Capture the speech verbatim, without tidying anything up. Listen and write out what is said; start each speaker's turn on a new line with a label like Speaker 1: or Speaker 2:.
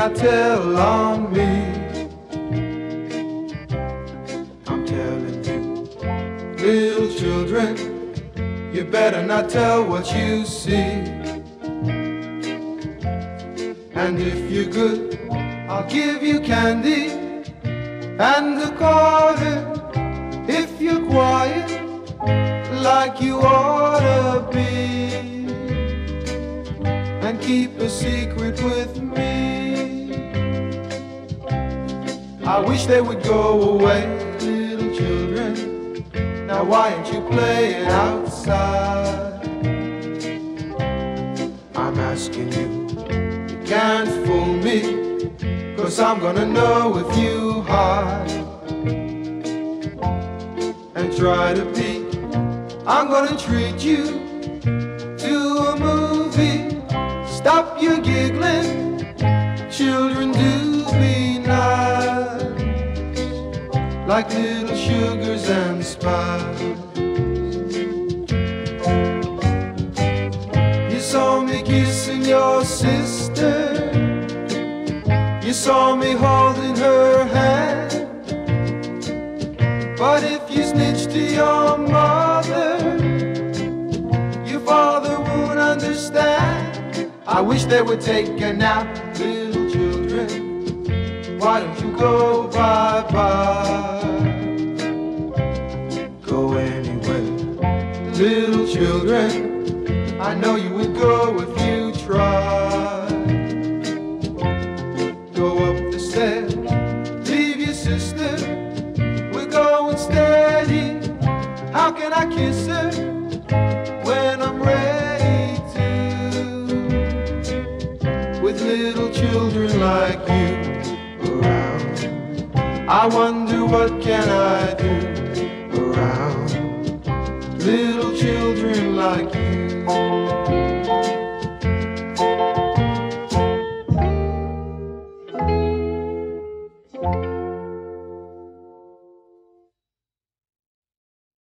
Speaker 1: not tell on me. I'm telling you, little children, you better not tell what you see. And if you're good, I'll give you candy and a quarter. If you're quiet, like you ought to be, and keep a secret with me. I wish they would go away, little children. Now why aren't you playing outside? I'm asking you, you can't fool me, 'cause I'm gonna know if you hide and try to peek. I'm gonna treat you to a movie. Stop your giggling, children, do be nice, like little sugars and spice. You saw me kissing your sister, you saw me holding her hand, but if you snitch to your mother, your father won't understand. I wish they would take a nap, little children. Why don't you go bye-bye? Go anywhere, little children. I know you would go if you tried. Go up the stairs, leave your sister. We're going steady. How can I kiss her when I'm ready to? With little children like you around, I wonder what can I do around little children like you.